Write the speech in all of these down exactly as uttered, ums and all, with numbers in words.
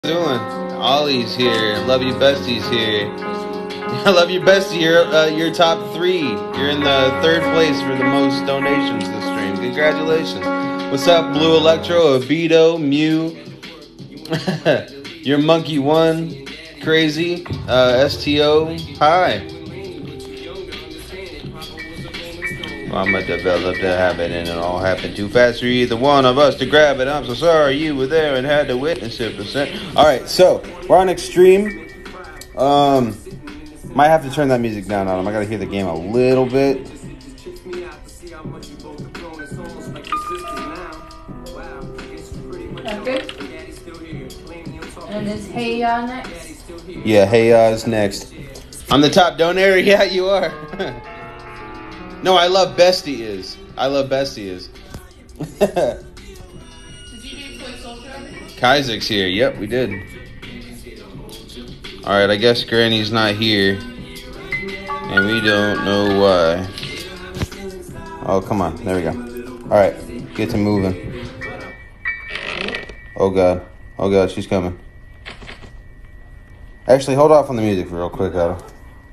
Doing? Ollie's here. Love you, besties here. I love you, bestie. You're uh, you're top three. You're in the third place for the most donations this stream. Congratulations. What's up, Blue Electro, Abito, Mew, your Monkey One, Crazy, uh, S T O. Hi. Mama developed a habit and it all happened too fast for either one of us to grab it. I'm so sorry you were there and had to witness it. Percent. All right, so we're on Extreme. Um, might have to turn that music down on him. I gotta hear the game a little bit. Okay. And is Hey Ya next? Yeah, Hey Ya is next. I'm the top donator. Yeah, you are. No, I love Bestie is. I love Bestie is. Did you do Quick Social already? Kaisek's here. Yep, we did. Alright, I guess Granny's not here. And we don't know why. Oh, come on. There we go. Alright, get to moving. Oh, God. Oh, God, she's coming. Actually, hold off on the music real quick, Otto.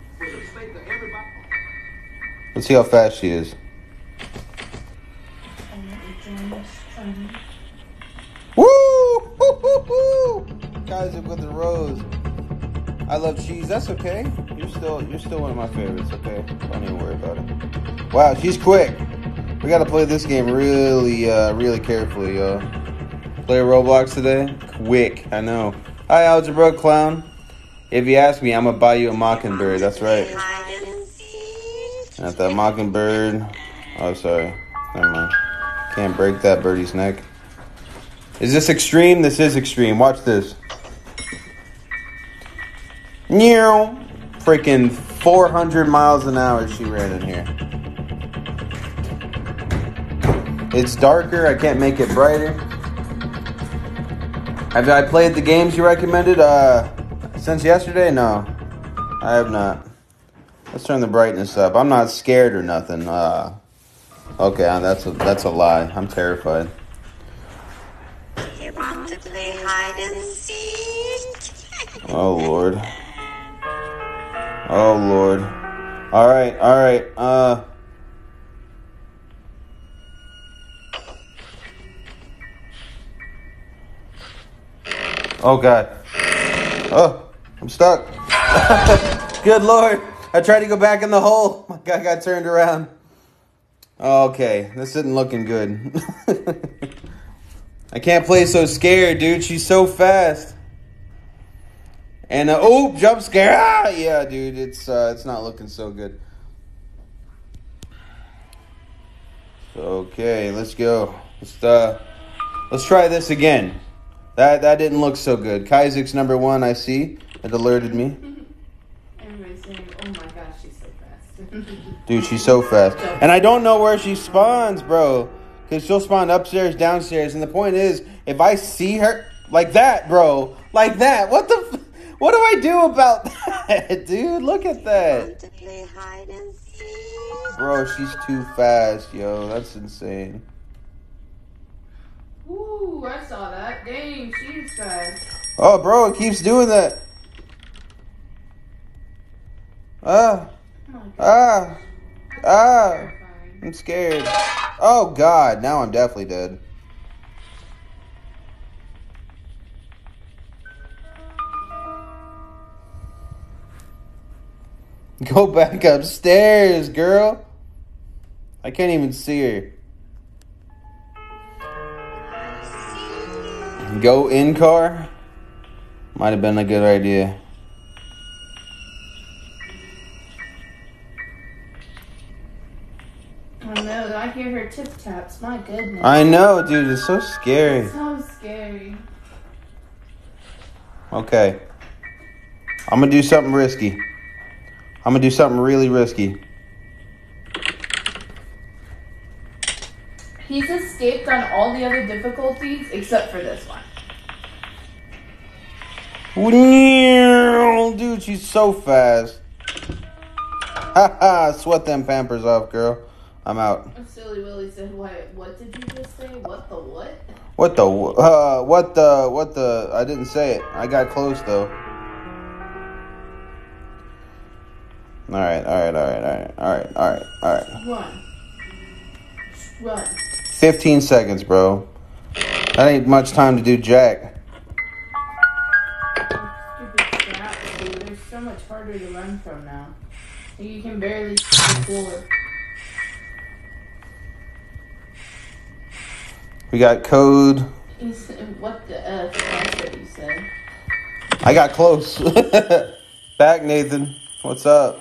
Let's see how fast she is. Woo! Woo, woo, woo! Guys with the rose. I love cheese. That's okay. You're still you're still one of my favorites, okay? Don't even worry about it. Wow, she's quick. We gotta play this game really, uh, really carefully, y'all. Play Roblox today? Quick, I know. Hi, Algebra Clown. If you ask me, I'm gonna buy you a Mockingbird. That's right. Not that Mockingbird. Oh, sorry. Never mind. Can't break that birdie's neck. Is this extreme? This is extreme. Watch this. Meow. Freaking four hundred miles an hour she ran in here. It's darker. I can't make it brighter. Have I played the games you recommended uh, since yesterday? No, I have not. Let's turn the brightness up. I'm not scared or nothing. Uh, okay, that's a, that's a lie. I'm terrified. You want to play hide and seek? Oh, Lord. Oh, Lord. All right, all right. Uh... Oh, God. Oh, I'm stuck. Good Lord. I tried to go back in the hole. My guy got turned around. Okay, this isn't looking good. I can't play so scared, dude. She's so fast. And, uh, oh, jump scare. Ah, yeah, dude, it's uh, it's not looking so good. Okay, let's go. Let's, uh, let's try this again. That, that didn't look so good. Kaisek's number one, I see. It alerted me. Everybody's saying, oh my gosh, she's so fast. Dude, she's so fast. And I don't know where she spawns, bro. Because she'll spawn upstairs, downstairs. And the point is, if I see her like that, bro. Like that. What the... F- what do I do about that, dude? Look at that. Want to play hide and seek? Bro, she's too fast, yo. That's insane. Ooh, I saw that. Dang, she's fast. Oh, bro, it keeps doing that. Ah. Oh Ah. Ah. terrifying. I'm scared. Oh, God. Now I'm definitely dead. Go back upstairs, girl. I can't even see her. Go in car? Might have been a good idea. Oh no, I hear her tip taps. My goodness. I know, dude. It's so scary. So scary. Okay. I'm going to do something risky. I'm going to do something really risky. He's escaped on all the other difficulties except for this one. Dude, she's so fast. Haha, sweat them Pampers off, girl. I'm out. Silly Willy said, what, what did you just say? What the what? What the, uh, what the, what the, I didn't say it. I got close though. All right, all right, all right, all right, all right, all right, all right. Run. Run. fifteen seconds, bro. That ain't much time to do jack. Stupid straps, dude. They're so much harder to run from now. You can barely see the floor. We got code. He's, what the F? That's what you said. I got close. Back, Nathan. What's up?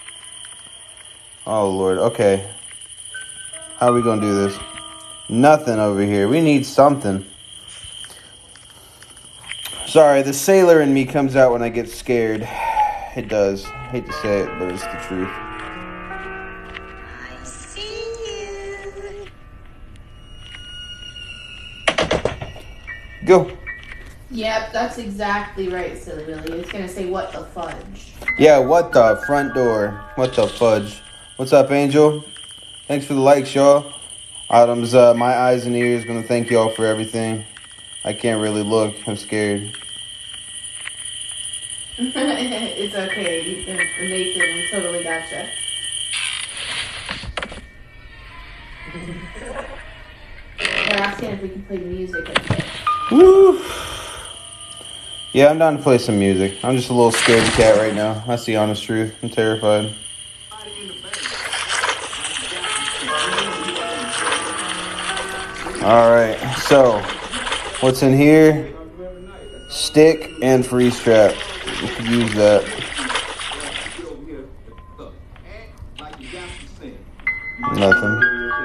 Oh, Lord. Okay. How are we going to do this? Nothing over here. We need something. Sorry, the sailor in me comes out when I get scared. It does. I hate to say it, but it's the truth. I see you. Go. Yep, that's exactly right, Silly Willy. It's going to say, what the fudge? Yeah, what the front door? What the fudge? What's up, Angel? Thanks for the likes, y'all. Autumn's uh, my eyes and ears. Gonna thank y'all for everything. I can't really look. I'm scared. It's okay. You can, Nathan, we totally gotcha. They're asking if we can play music. Okay. Woo! Yeah, I'm down to play some music. I'm just a little scared cat right now. That's the honest truth. I'm terrified. Alright, so what's in here? Stick and freeze trap. You could use that. Nothing.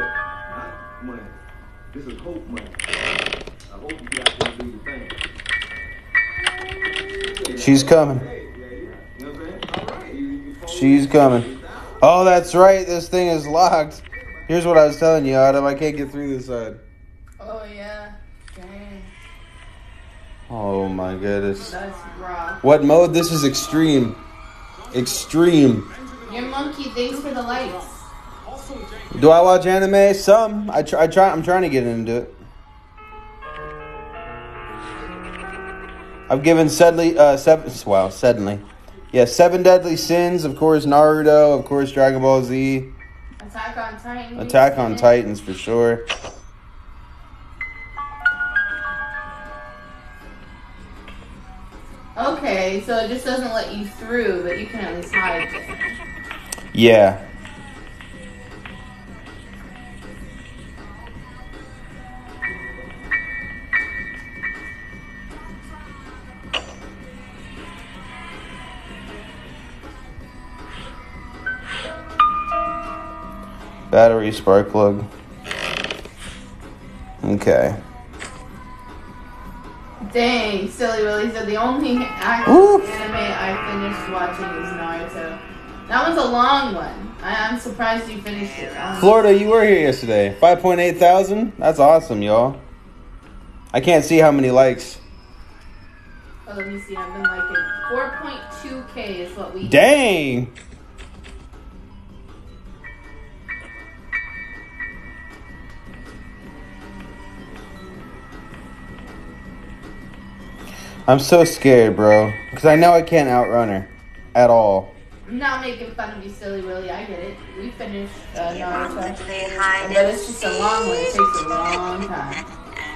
She's coming. She's coming. Oh, that's right. This thing is locked. Here's what I was telling you, Adam. I can't get through this side. Oh, yeah. Dang. Oh, my goodness. That's rough. What mode? This is extreme. Extreme. Your monkey, thanks for the lights. Do I watch anime? Some. I try. I try. I'm trying to get into it. I've given Sedley, uh, seven. Wow, suddenly. Yeah, Seven Deadly Sins. Of course, Naruto. Of course, Dragon Ball Z. Attack on Titan. Attack on Titans for sure. Okay, so it just doesn't let you through, but you can at least hide things. Yeah. Battery spark plug. Okay. Dang, Silly Willy. So the only actual anime I finished watching is Naruto. That one's a long one. I, I'm surprised you finished it. Um, Florida, you were here yesterday. five point eight thousand? That's awesome, y'all. I can't see how many likes. Oh, let me see. I've been liking four point two K is what we... Dang! I'm so scared, bro. Because I know I can't outrun her. At all. I'm not making fun of you, Silly Willy. I get it. We finished uh, You want to Naruto. play hide But and it's just a long one. It seek? takes a long time.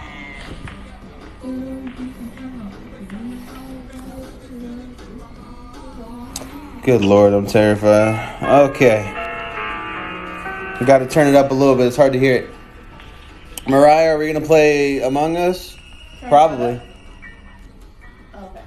Good Lord, I'm terrified. Okay. We got to turn it up a little bit. It's hard to hear it. Mariah, are we going to play Among Us? Probably. Okay.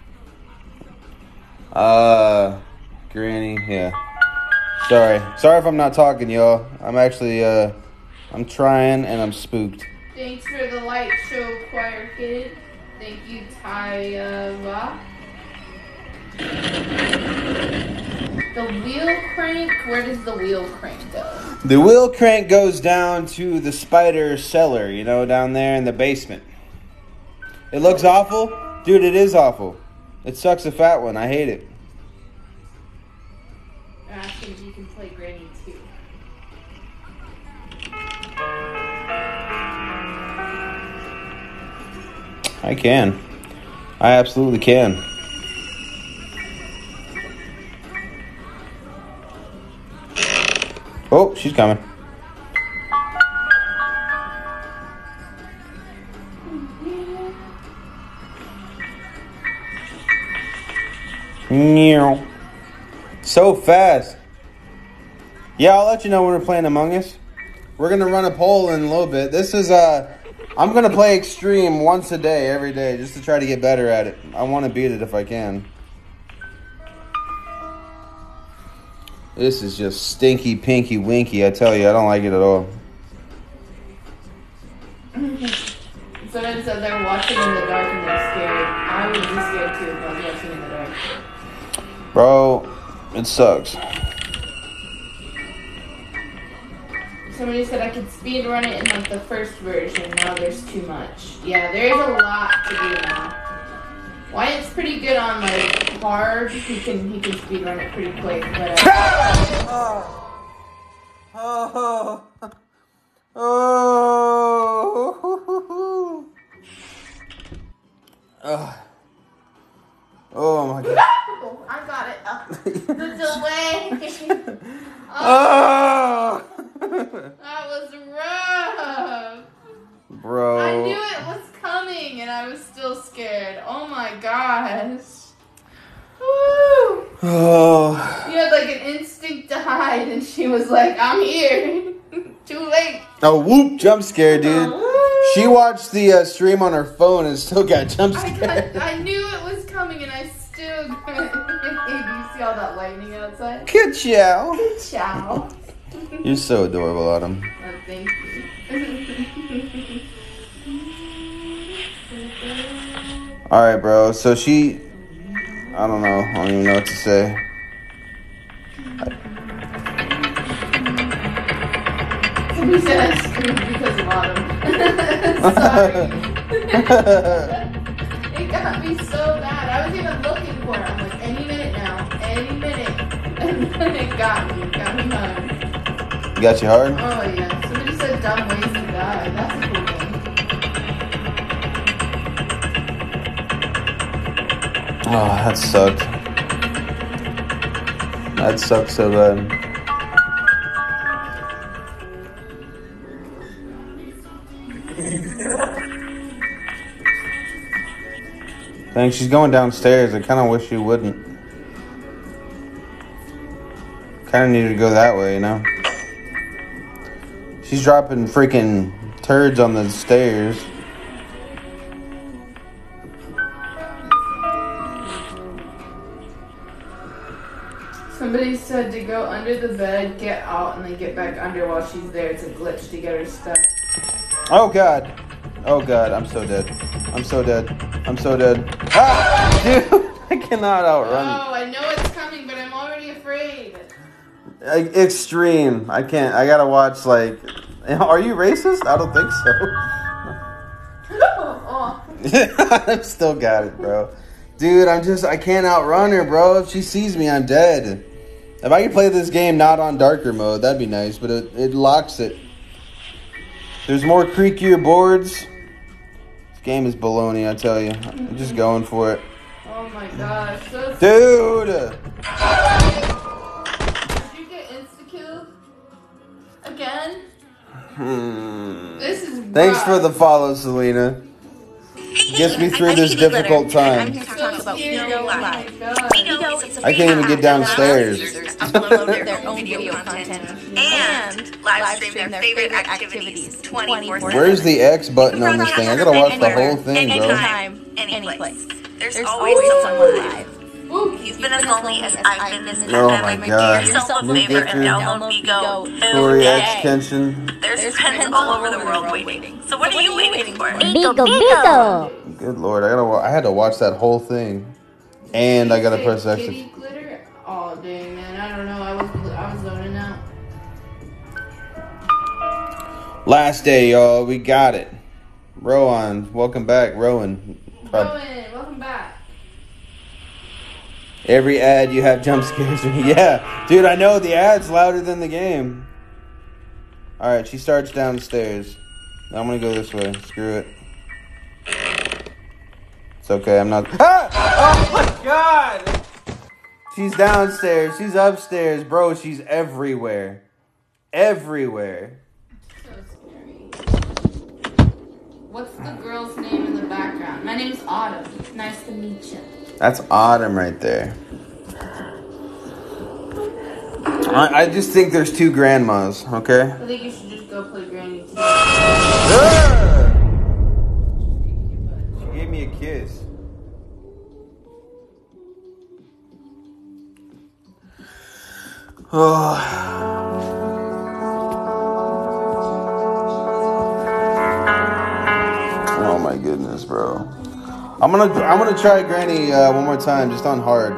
Uh, Granny, yeah. Sorry. Sorry if I'm not talking, y'all. I'm actually, uh, I'm trying and I'm spooked. Thanks for the light show, choir kid. Thank you, Tyra. The wheel crank? Where does the wheel crank go? The wheel crank goes down to the spider cellar, you know, down there in the basement. It looks awful. Dude, it is awful. It sucks a fat one. I hate it. They're asking if you can play Granny too. I can. I absolutely can. Oh, she's coming. So fast. Yeah, I'll let you know when we're playing Among Us. We're gonna run a poll in a little bit. This is uh I'm gonna play extreme once a day, every day, just to try to get better at it. I want to beat it if I can. This is just stinky, pinky, winky. I tell you, I don't like it at all. Someone said they're watching in the dark and they're scared. I would be scared too if I was watching in the dark. Bro, it sucks. Somebody said I could speed run it in like the first version. Now there's too much. Yeah, there's a lot to do now. Wyatt's pretty good on like hard. He can he can speed run it pretty quick. But uh, oh. Oh. Oh. Oh. Oh my god. oh, I got it. Oh, the delay. oh, Oh. that was rough. Bro. I knew it was coming and I was still scared. Oh my gosh. Woo. Oh. You had like an instinct to hide and she was like, I'm here. Too late. Oh, whoop, jump scare, dude. Oh, She watched the uh, stream on her phone and still got jump I, scared. got, I knew it was coming and I still couldn't. Do you see all that lightning outside? Good chow. Ciao. You're so adorable, Autumn. Oh, thank you. Alright, bro. So she... I don't know. I don't even know what to say. Somebody said I screamed because of Autumn. Sorry. It got me so bad. I was even looking for it. I'm like, any minute now. Any minute. And then it got me. It got me hard. Got you hard? Oh, yeah. Somebody said dumb ways to die. That's a cool thing. Oh, that sucked. That sucked so bad. Dang, she's going downstairs. I kind of wish she wouldn't. Kind of needed to go that way, you know? She's dropping freaking turds on the stairs. Somebody said to go under the bed, get out, and then get back under while she's there. It's a glitch to get her stuck. Oh, God. Oh, God. I'm so dead. I'm so dead. I'm so dead. Ah! Dude, I cannot outrun. Oh, I know it's coming, but I'm already afraid. Like, extreme. I can't. I gotta watch, like... Are you racist? I don't think so. oh. I've still got it, bro. Dude, I'm just... I can't outrun her, bro. If she sees me, I'm dead. If I could play this game not on darker mode, that'd be nice, but it, it locks it. There's more creakier boards. This game is baloney, I tell you. I'm just going for it. Oh my gosh. So Dude! Did you get insta-killed? Again? Hmm. This is Thanks rough. for the follow, Selena. Gets me through this difficult time. I'm here to talk about scary. Ego Oh my Live. God. Ego is a I can't even get downstairs. users upload their own video content and live stream their favorite activities twenty-four seven. Where's the X button on this thing? I gotta watch the whole thing, bro. Anytime, any place. There's always someone live. Ooh, You've been as lonely as I've been this Oh my pandemic. God. Do yourself a New favor and Gifter. download Bigo Tory today. X Kenshin. There's friends all over the world waiting. So what are you waiting for? Bigo, bigo. Good lord, I gotta. wa- I had to watch that whole thing, and I gotta Say press kitty exit. glitter? Oh dang, man, I don't know. I was I was zoning out. Last day, y'all. We got it. Rowan, welcome back, Rowan. Prob- Rowan, welcome back. Every ad you have jump scares me. Yeah, dude, I know the ad's louder than the game. All right, she starts downstairs. I'm gonna go this way. Screw it. It's okay, I'm not. Ah! Oh my god! She's downstairs. She's upstairs. Bro, she's everywhere. Everywhere. So scary. What's the girl's name in the background? My name's Autumn. Nice to meet you. That's Autumn right there. I, I just think there's two grandmas, okay? I think you should just go play Granny today. Ah! She gave me a kiss. Oh. Oh my goodness, bro. I'm gonna I'm gonna try Granny uh, one more time, just on hard.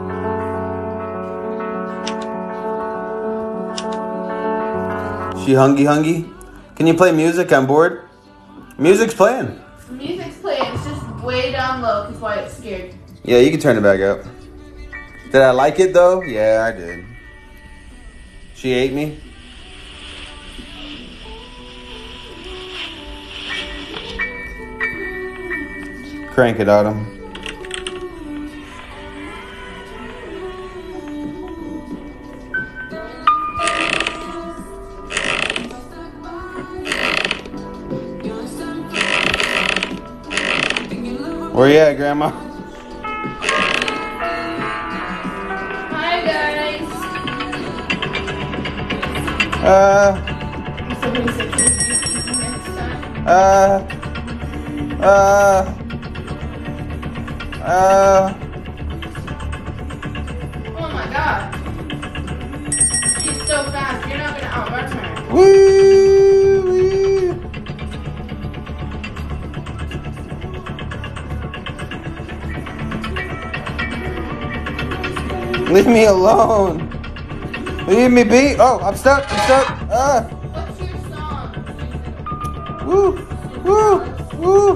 She hungry hungry? Can you play music? I'm bored. Music's playing. Music's playing. It's just way down low. That's why it's scared. Yeah, you can turn it back up. Did I like it though? Yeah, I did. She ate me. Crank it, Autumn. Where you at, Grandma? Hi, guys. Uh, Somebody said please do easy next time. uh, uh, uh. Oh my god. She's so fast. You're not gonna outrun her. Woo, woo. Leave me alone. Leave me be. Oh, I'm stuck. I'm stuck. Ah. What's your song? Woo, woo, woo.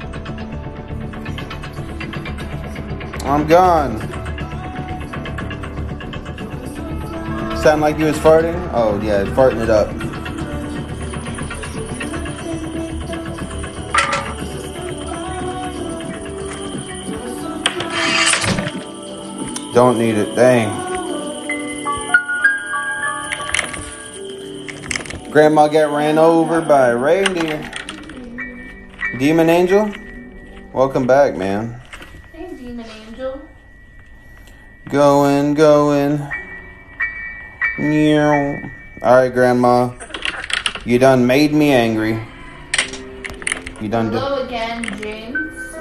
I'm gone. Sound like you was farting? Oh yeah, farting it up. Don't need it. Dang. Grandma got ran over by a reindeer. Demon Angel? Welcome back, man. Hey, Demon Angel. Going, going. Alright, Grandma. You done made me angry. You done did. Hello again, James.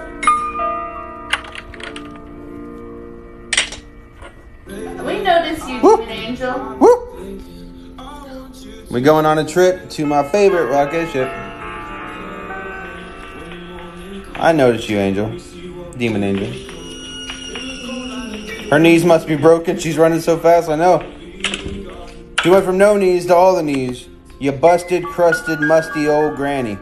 We noticed you, Woo. Demon Angel. Woo! We going on a trip to my favorite rocket ship. I noticed you, Angel. Demon Angel. Her knees must be broken. She's running so fast, I know. She went from no knees to all the knees. You busted, crusted, musty old granny.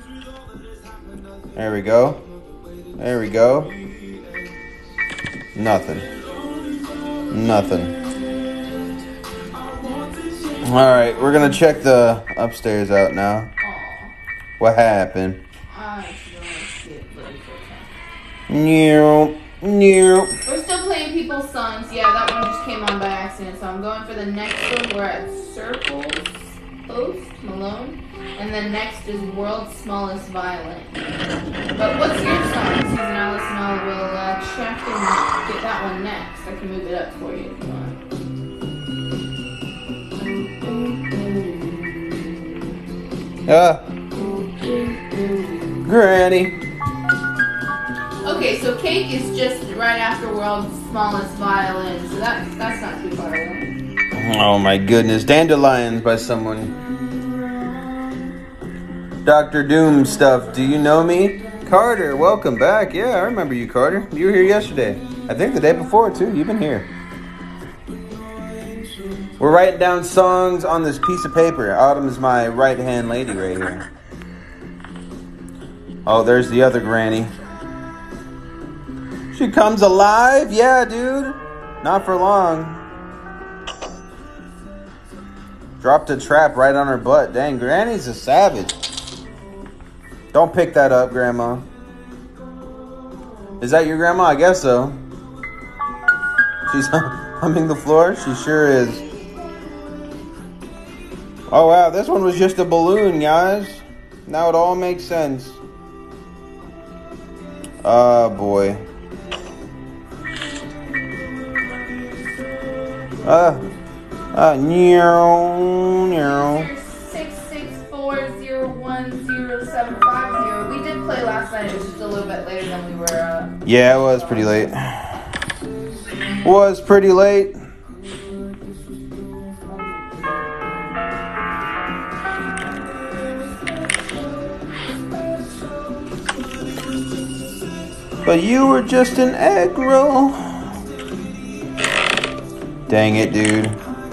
There we go. There we go. Nothing. Nothing. Alright, we're gonna check the upstairs out now. Aw. What happened? I should only skip, but it's okay. New, new. We're still playing people's songs. Yeah, that one just came on by accident. So I'm going for the next one. We're at Circles Post Malone. And then next is World's Smallest Violin. But what's your song, Susan Alice? And I will uh, check and get that one next. I can move it up for you if you want. Ah. Granny. Okay, so Cake is just right after World's Smallest Violin. So that, that's not too far away. Oh my goodness. Dandelions by someone. Doctor DoStuff, do you know me? Carter, welcome back. Yeah, I remember you, Carter. You were here yesterday. I think the day before, too. You've been here. We're writing down songs on this piece of paper. Autumn is my right-hand lady right here. Oh, there's the other granny. She comes alive? Yeah, dude. Not for long. Dropped a trap right on her butt. Dang, Granny's a savage. Don't pick that up, Grandma. Is that your grandma? I guess so. She's humming the floor? She sure is. Oh wow, this one was just a balloon, guys. Now it all makes sense. Oh boy. Uh, uh, meow, meow. six six four zero one zero seven five zero. We did play last night. It was just a little bit later than we were. Uh, yeah, it was pretty late. Was pretty late. But you were just an egg roll. Dang it, dude.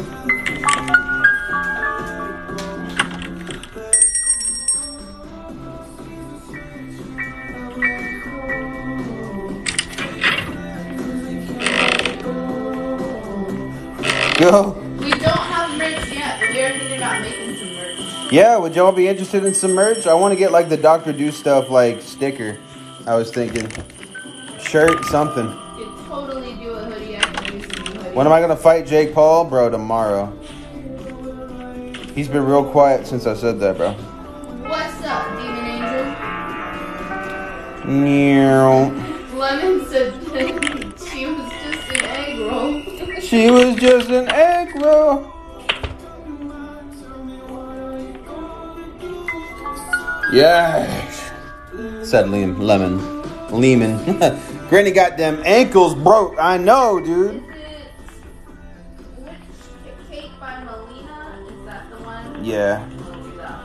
Go. we don't have merch yet, but we are thinking about making some merch. Yeah, would y'all be interested in some merch? I want to get like the Doctor DoStuff like sticker. I was thinking. Shirt, something. You could totally do a hoodie. I can do some hoodie. When am I gonna fight Jake Paul? Bro, tomorrow. He's been real quiet since I said that, bro. What's up, Demon Angel? Meow. Lemon said she was just an egg roll. She was just an egg roll. Yes. Said Liam, Lemon. Lehman. Granny got them ankles broke. I know, dude. Is it which cake by Melina? Is that the one? Yeah. We'll do that.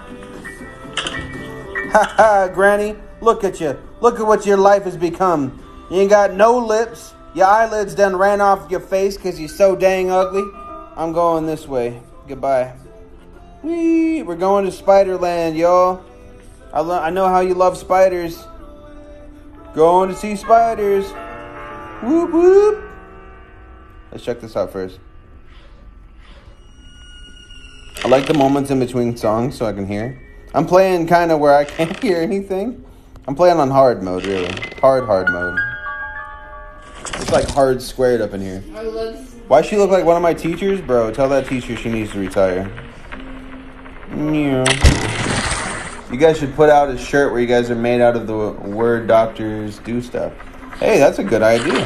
Ha ha, Granny. Look at you. Look at what your life has become. You ain't got no lips. Your eyelids done ran off your face because you're so dang ugly. I'm going this way. Goodbye. Whee! We're going to Spiderland, y'all. I, lo- I know how you love spiders. Going to see spiders. Whoop whoop. Let's check this out first. I like the moments in between songs so I can hear. I'm playing kind of where I can't hear anything. I'm playing on hard mode, really. Hard, hard mode. It's like hard squared up in here. Why she look like one of my teachers? Bro, tell that teacher she needs to retire. Yeah. You guys should put out a shirt where you guys are made out of the word doctors do stuff. Hey, that's a good idea.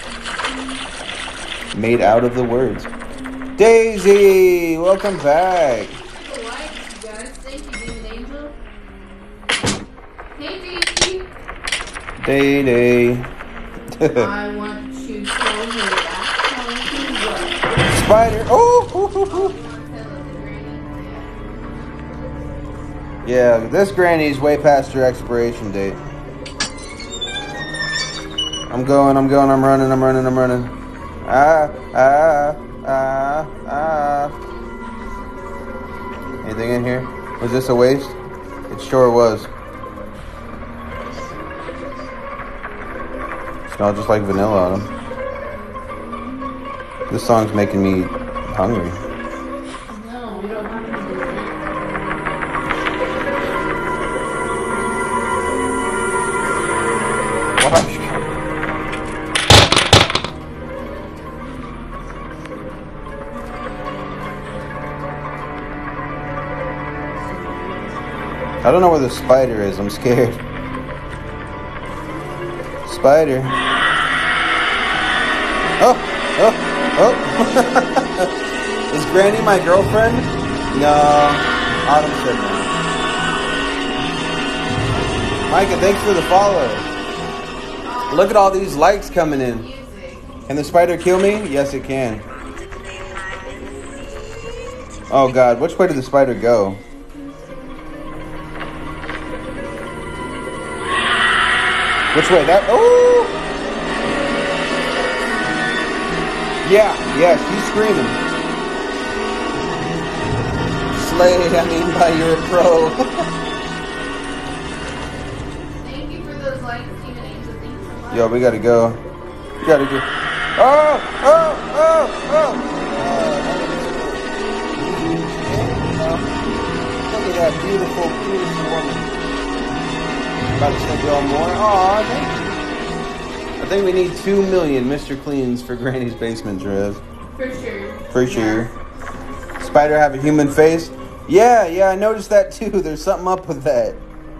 Made out of the words. Daisy, welcome back. Likes, guys. Thank you, Demon Angel. Hey, Daisy. Day day. I want to show her that. Spider. Oh. Hoo, hoo, hoo. Yeah, this granny's way past her expiration date. I'm going, I'm going, I'm running, I'm running, I'm running. Ah, ah, ah, ah. Anything in here? Was this a waste? It sure was. Smells just like vanilla on them. This song's making me hungry. No, we don't have to do that. I don't know where the spider is. I'm scared. Spider. Oh, oh, oh. Is Granny my girlfriend? No. Autumn said no. Micah, thanks for the follow. Look at all these likes coming in. Can the spider kill me? Yes, it can. Oh, God. Which way did the spider go? Which way? That? Oh! Yeah, yeah, she's screaming. Slay, I mean, by your pro. Thank you for those likes, Demon Angel. Thank you so much. Yo, we gotta go. We gotta go. Oh! Oh! Oh! Oh! Uh, look at that beautiful, beautiful woman. About to send y'all more. Aw, thank you. I think we need two million Mister Cleans for Granny's basement, Trev. For sure. For sure. Yeah. Spider have a human face? Yeah, yeah, I noticed that too. There's something up with that.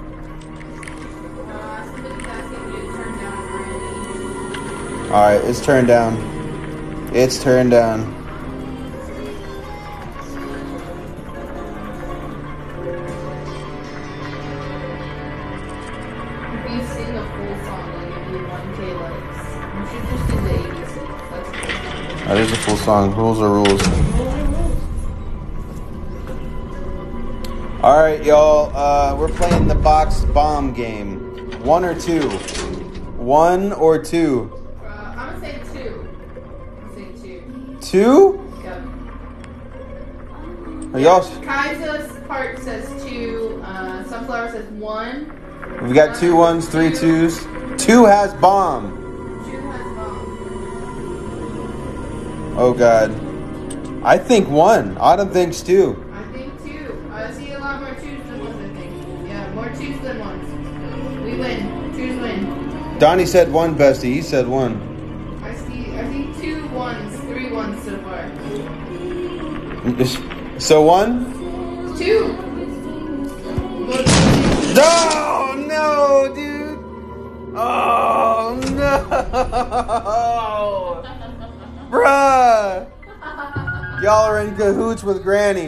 Alright, it's turned down. It's turned down. If you sing a full song, like it'd be one K likes. You should just do the eighty-six. That's a full song. That is a full song. Rules are rules. Alright, y'all. Uh, we're playing the box bomb game. One or two? One or two? Uh, I'm gonna say two. I'm gonna say two. Two? Yep. Are y'all? Kaisa's part says two. Uh, Sunflower says one. We've got two ones, three twos. Two has bomb. Two has bomb. Oh God. I think one. Autumn thinks two. I think two. I see a lot more twos than ones, I think. Yeah, more twos than ones. We win. Twos win. Donnie said one, Bestie. He said one. I see. I think two ones, three ones so far. So one? Two. No, no, dude. Oh no, bruh. Y'all are in cahoots with Granny.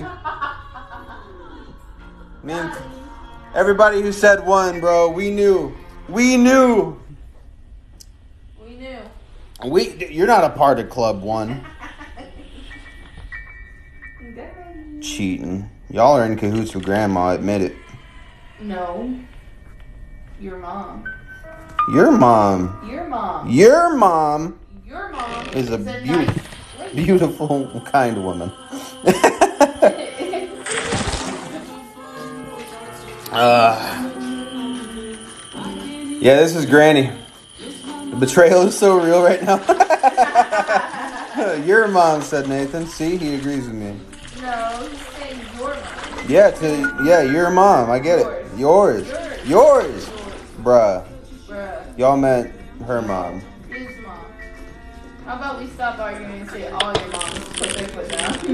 Me and everybody who said one, bro. We knew. We knew. We knew. We. You're not a part of Club One. Cheating. Y'all are in cahoots with Grandma. Admit it. No. Your mom. Your mom. Your mom. Your mom. Your mom is a, a be- nice beautiful, kind woman. uh, yeah, this is Granny. The betrayal is so real right now. Your mom, said Nathan. See, he agrees with me. No, he's saying your mom. Yeah, to yeah, your mom. I get Yours. it. Yours. Yours. Yours. Bruh. Bruh. Y'all meant her mom. His mom. How about we stop arguing and say all your moms put their foot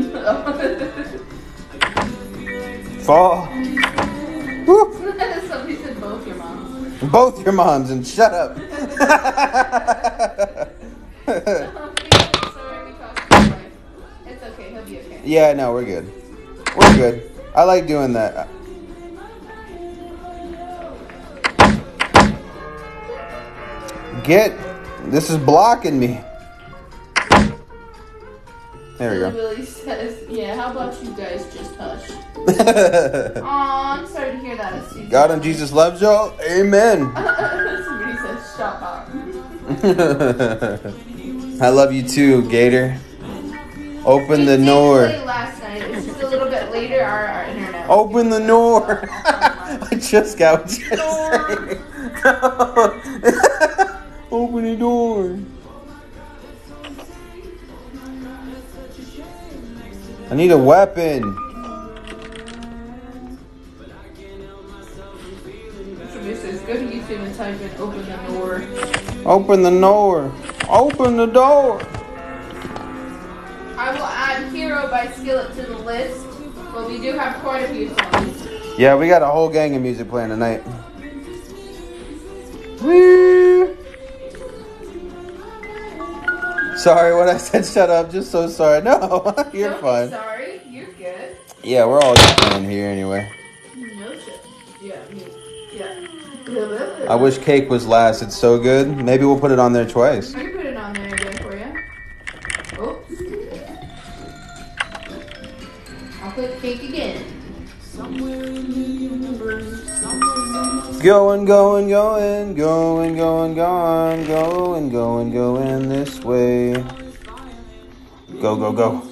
down? Fall. Woo. Somebody said both your moms. Both your moms and shut up. It's okay, he'll be okay. Yeah, no, we're good. We're good. I like doing that. Get. This is blocking me. There we go. Willie says, yeah, how about you guys just hush? Aw, I'm sorry to hear that. God and Jesus loves y'all. Amen. Somebody says, shut up. I love you too, Gator. Open the door. Last night. It's just a little bit later. Our, our internet. Open the door. I just got what you're saying. Open the door. I need a weapon. Somebody says, go to YouTube and type in open the door. Open the door. Open the door. I will add Hero by Skillet to the list, but we do have quite a few songs. Yeah, we got a whole gang of music playing tonight. Woo! Sorry, what I said, shut up. Just so sorry. No, you're Don't fine. be sorry, you're good. Yeah, we're all just playing here anyway. No shit. Yeah, yeah. I wish Cake was last. It's so good. Maybe we'll put it on there twice. I can put it on there again for you. Oops. I'll put Cake again. Going, going, going, going, going, going, going, going, going this way. Go, go, go.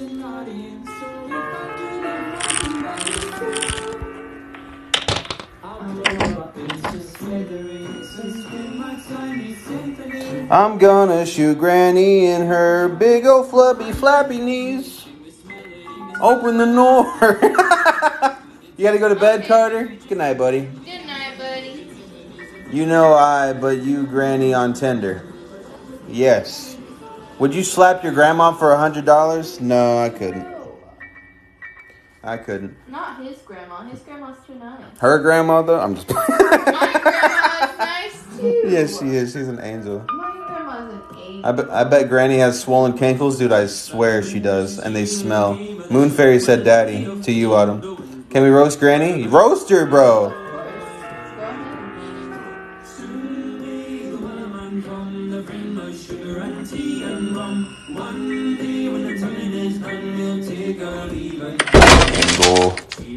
I'm gonna shoot Granny in her big old flubby flappy knees. Open the door. You gotta go to bed, Carter? Good night, buddy. Good night, buddy. You know I, but you Granny on Tinder. Yes. Would you slap your grandma for a hundred dollars? No, I couldn't. I couldn't. Not his grandma. His grandma's too nice. Her grandmother? I'm just. My grandma's nice too. Yes, she is. She's an angel. My grandma's an angel. I bet, I bet Granny has swollen cankles. Dude, I swear she does. And they smell. Moon Fairy said daddy to you, Autumn. Can we roast Granny? Roast her, bro. Go.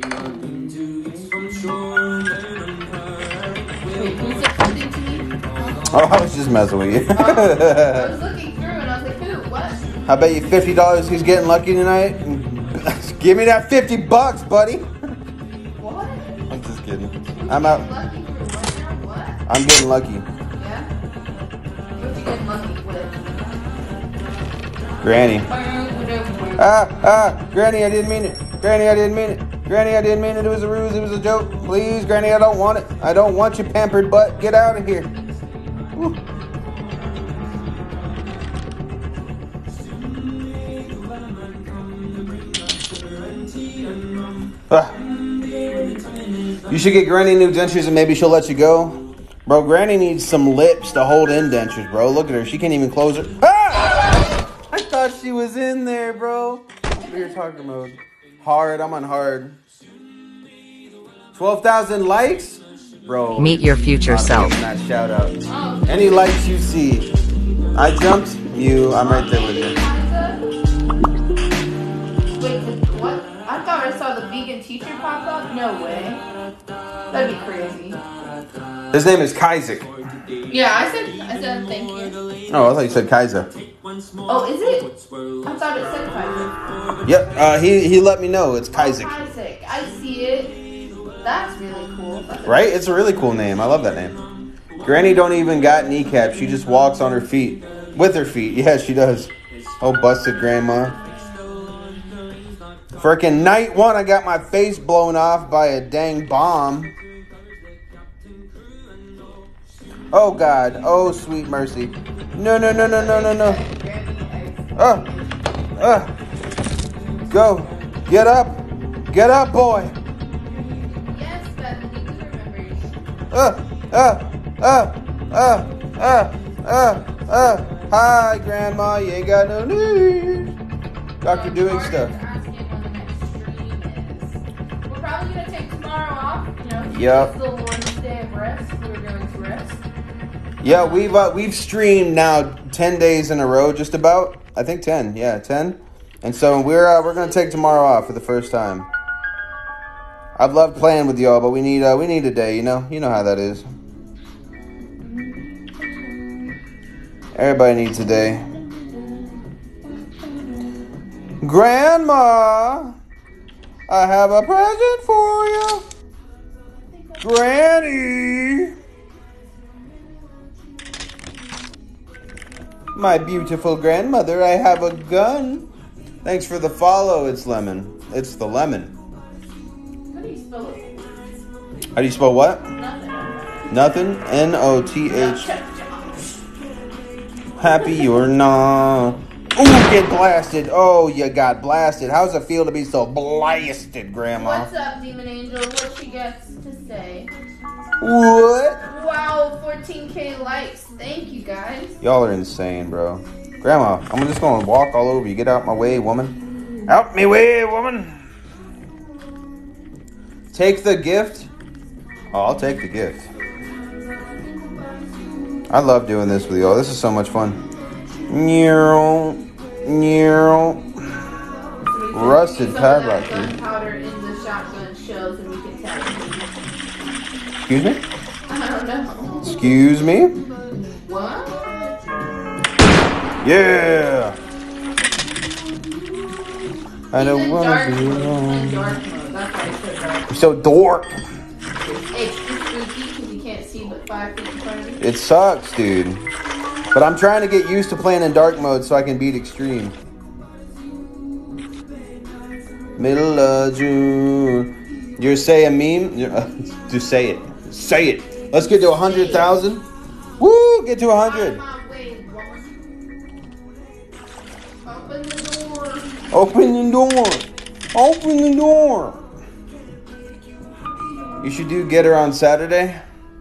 Oh, I was just messing with you. Oh, I was looking through and I was like, who? What? I bet you fifty dollars he's getting lucky tonight. Give me that fifty bucks, buddy. What? I'm just kidding. I'm out. Lucky for what now? What? I'm getting lucky. Yeah? What you getting lucky with? Granny. Ah, ah, Granny, I didn't mean it. Granny, I didn't mean it. Granny, I didn't mean it. It was a ruse. It was a joke. Please, Granny, I don't want it. I don't want your pampered butt. Get out of here. Woo. Ah. You should get Granny new dentures and maybe she'll let you go. Bro, Granny needs some lips to hold in dentures, bro. Look at her. She can't even close her. Ah! I thought she was in there, bro. What are you talking about? Hard. I'm on hard. twelve thousand likes? Bro. Meet your future self. That shout out. Any likes you see. I jumped. You. I'm right there with you. Wait, what? I thought I saw the vegan teacher pop up. No way. That'd be crazy. His name is Kaizek. Yeah, I said, I said thank you. Oh, I thought you said Kaiser. Oh, is it? I thought it said Kaiser. Yep. Uh, he he let me know it's Kaizek. Oh, Isaac. I see it. That's really cool. That's Right? It's a really cool name. I love that name. Granny don't even got kneecaps. She just walks on her feet. With her feet. Yeah, she does. Oh, busted grandma. Frickin' night one, I got my face blown off by a dang bomb. Oh, God. Oh, sweet mercy. No, no, no, no, no, no, no. Oh. Uh. Go. Get up. Get up, boy. Yes, Bethany, we remember. Uh, uh, uh, uh, uh, uh, uh. Hi, Grandma. You ain't got no news. Doctor Doing Stuff. We're probably going to take tomorrow off. You know, Yep. it's the Lord's Day of rest. We're going to rest. Yeah, we've uh, we've streamed now ten days in a row, just about. I think ten. Yeah, ten. And so we're uh, we're gonna take tomorrow off for the first time. I'd love playing with y'all, but we need uh, we need a day. You know, you know how that is. Everybody needs a day. Grandma, I have a present for you. Granny. My beautiful grandmother, I have a gun. Thanks for the follow. It's lemon. It's the lemon. How do you spell it? How do you spell what? Nothing. Nothing. N O T H. Happy or not. Ooh, get blasted. Oh, you got blasted. How's it feel to be so blasted, Grandma? What's up, Demon Angel? What she gets to say? What? Wow, fourteen K likes. Thank you, guys. Y'all are insane, bro. Grandma, I'm just going to walk all over you. Get out my way, woman. Out me way, woman. Take the gift. Oh, I'll take the gift. I love doing this with y'all. This is so much fun. Neural, neural. Rusted padlock. Gunpowder in the shotgun shells, and we can tell. Excuse me? I don't know. Excuse me? What? Yeah. I don't He's in want dark to be mode. He's in alone. dark mode. That's why I said dark. You're so dork. It's spooky because you can't see but five feet in front of you. It sucks, dude. But I'm trying to get used to playing in dark mode so I can beat extreme. Middle of June. You're saying a meme? You're, uh, just say it. Say it. Let's get to one hundred thousand. Woo! Get to one hundred. Open the door. Open the door. Open the door. You should do get her on Saturday.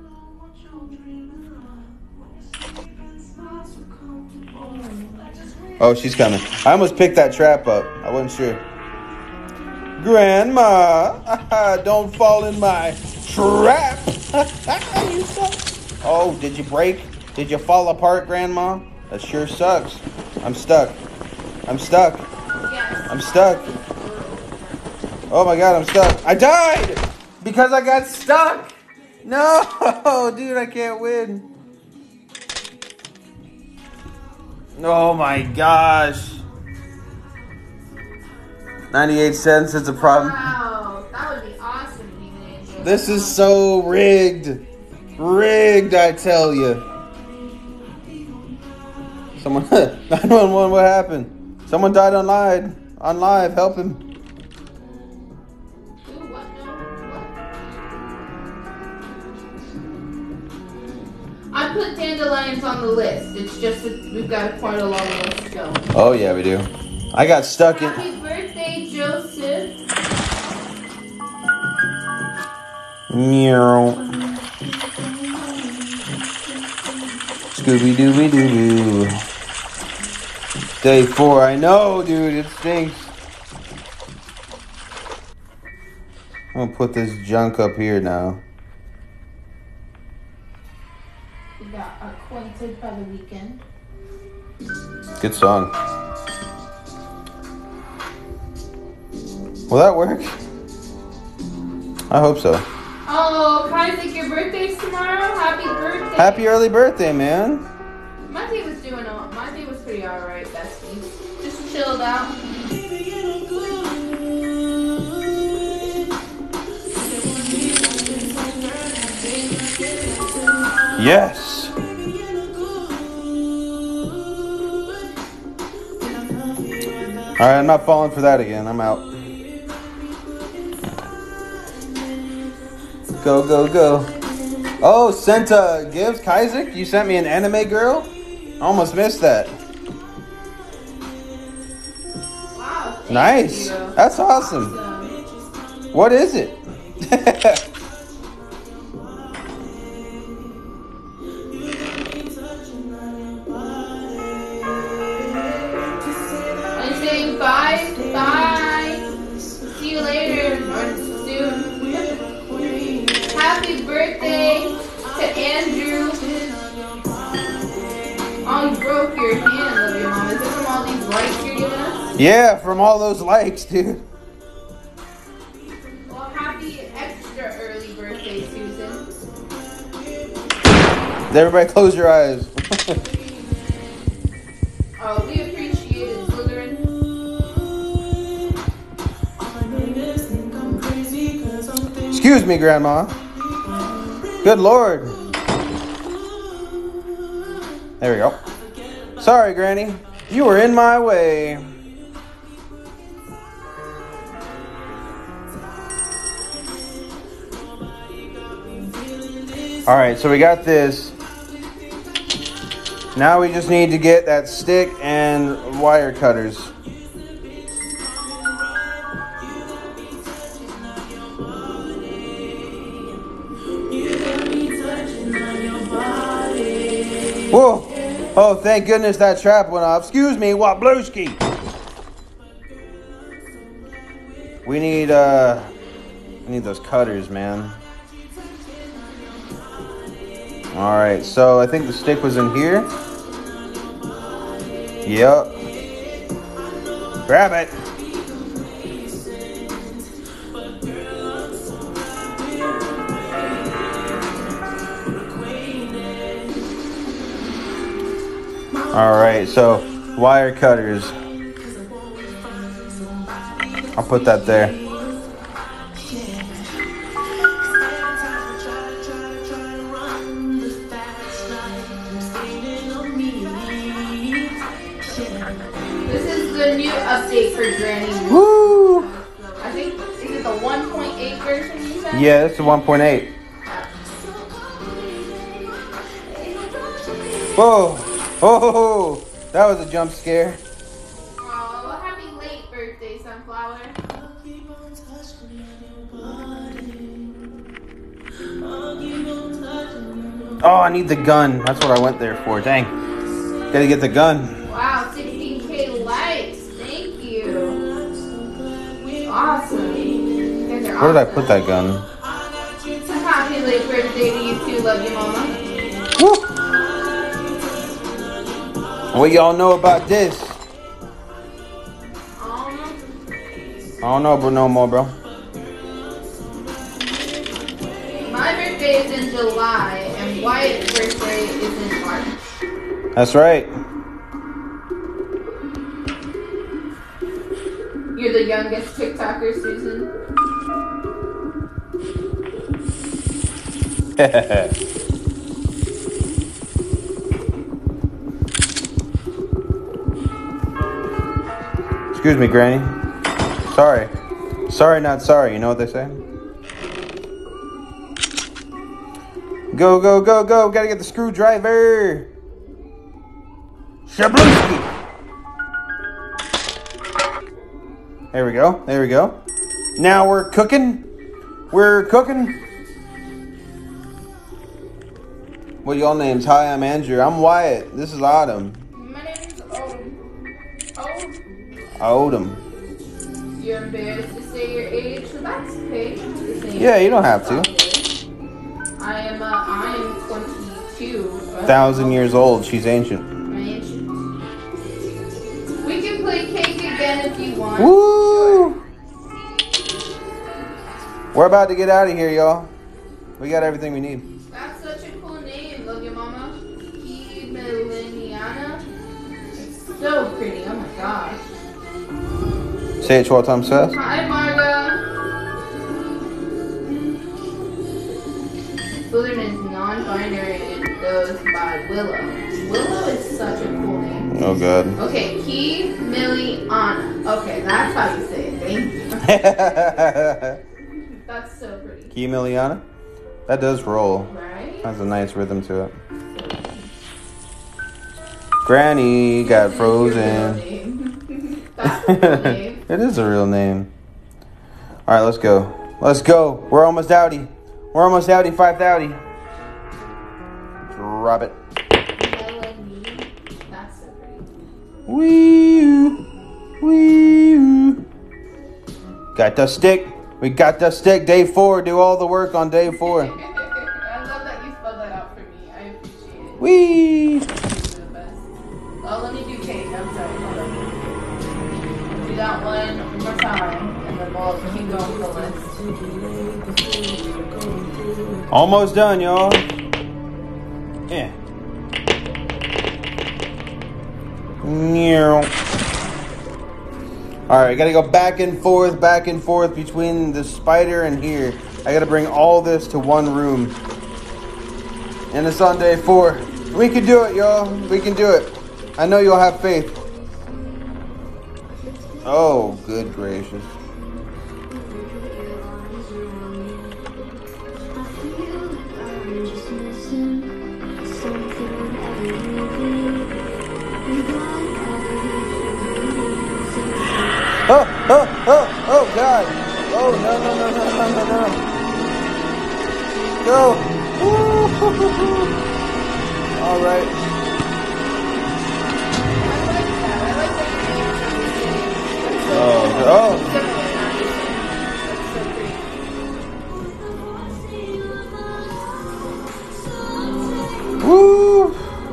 Oh, she's coming. I almost picked that trap up. I wasn't sure. Grandma, don't fall in my trap. You suck. Oh, did you break? Did you fall apart, Grandma? That sure sucks. I'm stuck. I'm stuck. Yes. I'm stuck. Oh my God, I'm stuck. I died because I got stuck. No, dude, I can't win. Oh my gosh. ninety-eight cents is a problem. Wow, that would be awesome, Demon Angel. This is so rigged. Rigged, I tell you. Someone, nine one one, what happened? Someone died on live. On live, help him. Ooh, what? No, what? I put dandelions on the list. It's just that we've got quite a long list to go. Oh yeah, we do. I got stuck in. Happy birthday, Joseph. Meow. Scooby Dooby Doo. Day four. I know, dude. It stinks. I'm gonna put this junk up here now. We got Acquainted by the Weekend. Good song. Will that work? I hope so. Oh, Isaac, your birthday's tomorrow. Happy birthday. Happy early birthday, man. My day was doing all. My day was pretty alright, bestie. Just chilled out. Yes. All right, I'm not falling for that again. I'm out. Go, go, go. Oh, sent uh, gifts. Kaizek, you sent me an anime girl? I almost missed that. Wow. thank Nice. you. That's awesome. Awesome. What is it? I'm saying bye. Bye. See you later. Or soon. Happy birthday to Andrew. Oh, you broke your hand, little mom. Is it from all these likes you're giving us? Yeah, from all those likes, dude. Well, happy extra early birthday, Susan. Everybody close your eyes. Oh, we appreciate it, Slytherin. Excuse me, Grandma. Good Lord. There we go. Sorry, Granny. You were in my way. All right, so we got this. Now we just need to get that stick and wire cutters. Whoa! Oh, thank goodness that trap went off. Excuse me, Wabluski. We need uh, we need those cutters, man. All right, so I think the stick was in here. Yep. Grab it. All right, so wire cutters. I'll put that there. This is the new update for Granny. Woo! I think, is it the one point eight version you said? Yeah, it's a one point eight. Whoa! Oh, that was a jump scare. flower. Oh, I need the gun. That's what I went there for. Dang. Gotta get the gun. Wow, sixteen K likes. Thank you. Awesome. You guys are Where did I awesome. put that gun? So happy late birthday to you too. Love you, Mama. Woo! What y'all know about this? Um, I don't know, bro. No more, bro. my birthday is in July, and Wyatt's birthday is in March. That's right. You're the youngest TikToker, Susan. Excuse me, Granny. Sorry. Sorry, not sorry. You know what they say? Go, go, go, go. Gotta get the screwdriver. Shablooski. There we go. There we go. Now we're cooking. We're cooking. What y'all names? Hi, I'm Andrew. I'm Wyatt. This is Autumn. My name is Odom. Oh, Autumn. you're embarrassed to say your age, so that's okay. Yeah, you don't have to. I am, uh, I am twenty-two. Thousand years old. She's ancient. I'm ancient. We can play cake again if you want. Woo! We're about to get out of here, y'all. We got everything we need. That's such a cool name. Love your mama. Emiliana. It's so pretty. Oh my gosh. Say it twelve times fast. Hi, Marga. Slytherin is non-binary and goes by Willow. Willow is such a cool name. Oh, God. Okay, Key Millie Anna. Okay, that's how you say it. Thank you. That's so pretty. Key Miliana? That does roll. Right? Has a nice rhythm to it. Granny got This is your real frozen. name. That's a cool name. It is a real name. All right, let's go. Let's go. We're almost outie. We're almost outie. five thirty. Drop it. Melanie. That's so pretty. Wee wee. Got the stick. We got the stick. Day four. Do all the work on day four. I love that you spelled that out for me. I appreciate it. Wee. You're the best. Oh, let me do cake. I'm sorry. Hold on. Do that one more time, and then we'll keep going for the list. Almost done, y'all. Yeah. Meow. All right, gotta go back and forth, back and forth between the spider and here. I gotta bring all this to one room. And it's on day four. We can do it, y'all. We can do it. I know you'll have faith. Oh, good gracious. Oh, oh, oh, oh, God. Oh, no, no, no, no, no, no, no. Go. Woo-hoo-hoo-hoo. All right. Oh, oh. Woo.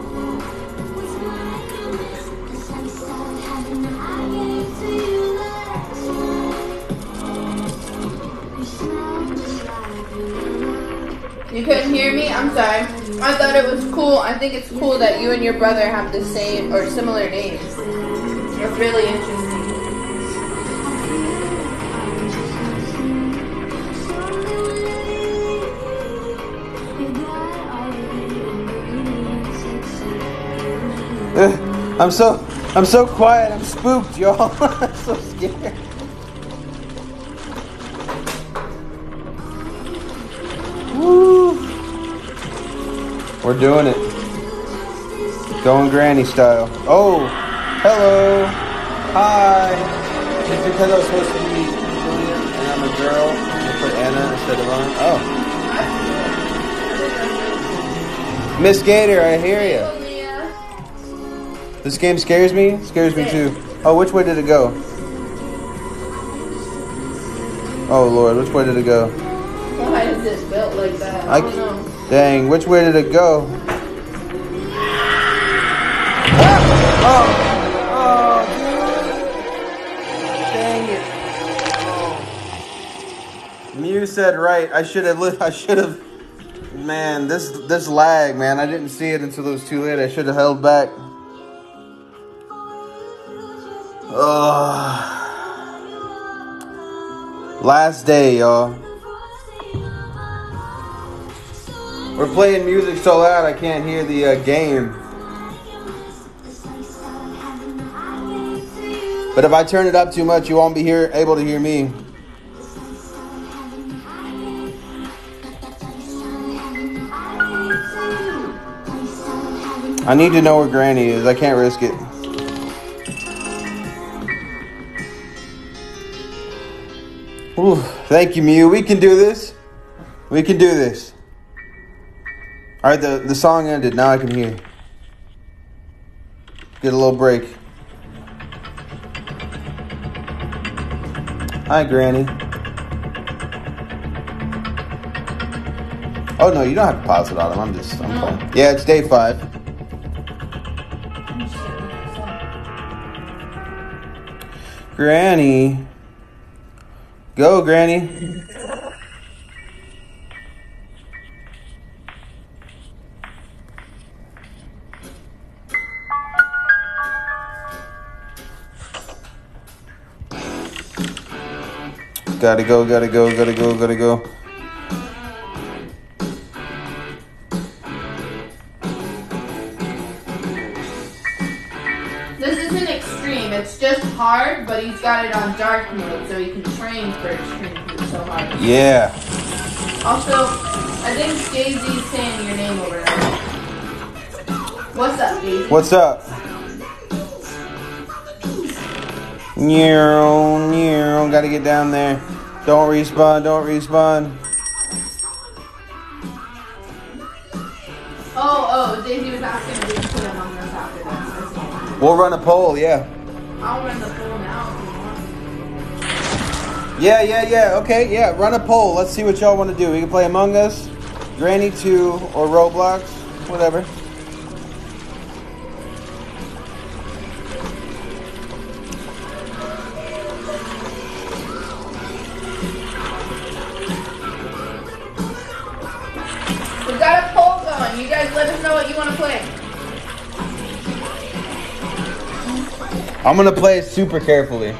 You couldn't hear me? I'm sorry. I thought it was cool. I think it's cool that you and your brother have the same or similar names. It's really interesting. I'm so, I'm so quiet. I'm spooked, y'all. I'm so scared. Woo. We're doing it. Going granny style. Oh, hello. Hi. It's because I was supposed to be Julia and I'm a girl. I put Anna instead of on. Oh. Miss Gator, I hear you. This game scares me. It scares me too. Oh, which way did it go? Oh Lord, which way did it go? Why is it built like that? I don't know. Dang, which way did it go? Oh, oh, dude! Dang it! Mew said right. I should have. I should have. Man, this this lag, man. I didn't see it until it was too late. I should have held back. Oh. Last day, y'all. We're playing music so loud I can't hear the uh, game. But if I turn it up too much, you won't be here able to hear me. I need to know where Granny is. I can't risk it. Ooh, thank you, Mew. We can do this. We can do this. All right, the, the song ended. Now I can hear. Get a little break. Hi, Granny. Oh, no, you don't have to pause it on him. I'm just, I'm playing. Yeah, it's day five. Granny. Go, Granny. Gotta go, gotta go, gotta go, gotta go. This isn't extreme, it's just hard, but he's got it on dark mode so he can train for extreme because it's so hard. Yeah. Also, I think Daisy's saying your name over there. What's up, Daisy? What's up? Nero, Nero, gotta get down there. Don't respawn, don't respawn. Oh, oh, Daisy was asking if we could put Among Us after this. We'll run a poll, yeah. I'll run the poll now if you want. Yeah, yeah, yeah, okay, yeah, run a poll. Let's see what y'all want to do. We can play Among Us, Granny two, or Roblox, whatever. We've got a poll going. You guys let us know what you want to play. I'm gonna play it super carefully.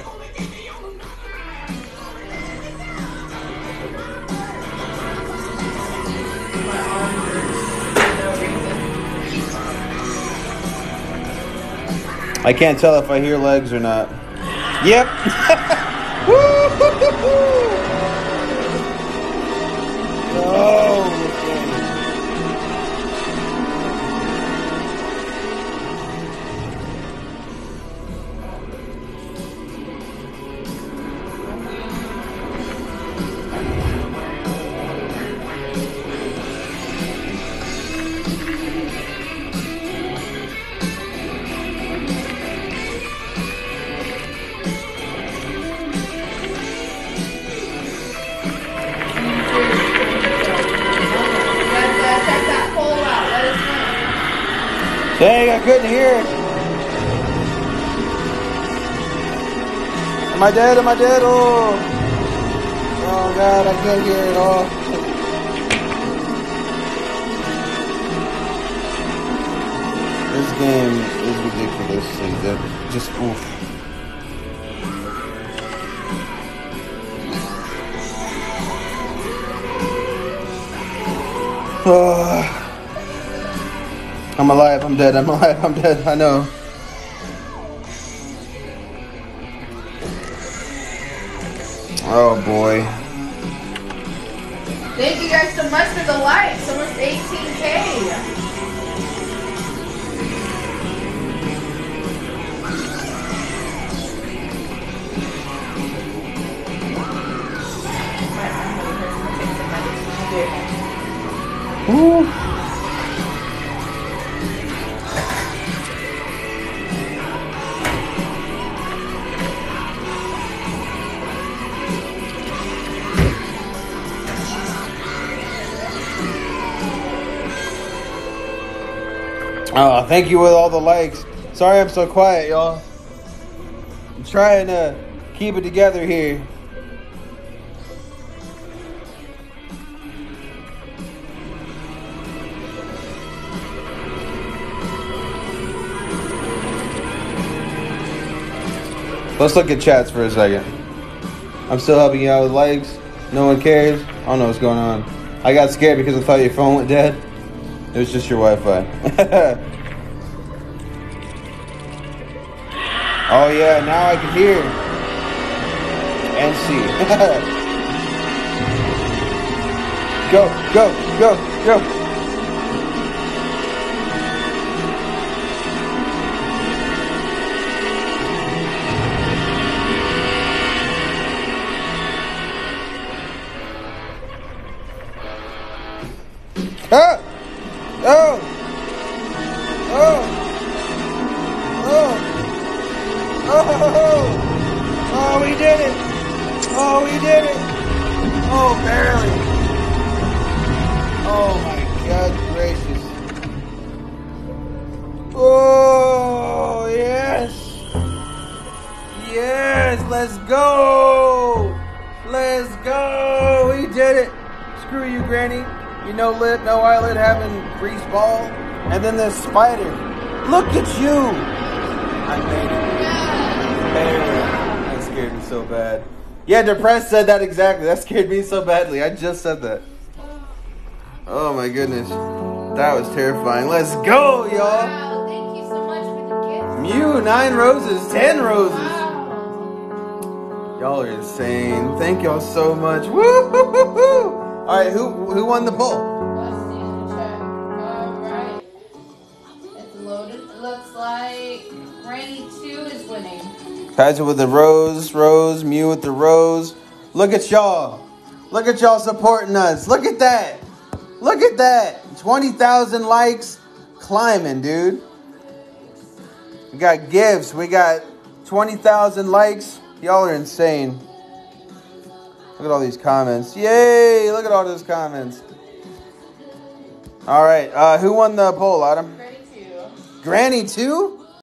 I can't tell if I hear legs or not. Yep. Oh. Dang, I couldn't hear it. Am I dead? Am I dead? Oh. Oh God, I can't hear it all. This game is ridiculous. And just oof. Oh. I'm alive, I'm dead, I'm alive, I'm dead, I know. Oh boy. Thank you guys so much for the likes, almost eighteen K. Oh, thank you with all the likes. Sorry I'm so quiet, y'all. I'm trying to keep it together here. Let's look at chats for a second. I'm still helping you out with likes. No one cares. I don't know what's going on. I got scared because I thought your phone went dead. It was just your Wi-Fi. Oh yeah, now I can hear and see. Go, go, go, go. Ah! Oh! Oh! Oh! Oh! Oh, we did it! Oh, we did it! Oh, barely! Oh my God gracious! Oh, yes! Yes! Let's go! Let's go! We did it! Screw you, Granny! You no lip, no eyelid, having grease ball, and then this spider. Look at you! I made it. Barely. That scared me so bad. Yeah, Depressed said that exactly. That scared me so badly. I just said that. Oh my goodness. That was terrifying. Let's go, y'all! Wow, thank you so much for the gift. Mew, nine roses, ten roses. Wow. Y'all are insane. Thank y'all so much. Woo-hoo-hoo-hoo! All right, who who won the poll? Let's see the check. All right. It's loaded. It looks like Granny two is winning. Kaiser with the rose, rose, Mew with the rose. Look at y'all. Look at y'all supporting us. Look at that. Look at that. twenty thousand likes. Climbing, dude. We got gifts. We got twenty thousand likes. Y'all are insane. Look at all these comments. Yay! Look at all those comments. All right. Uh, who won the poll, Autumn? Granny two. Granny two?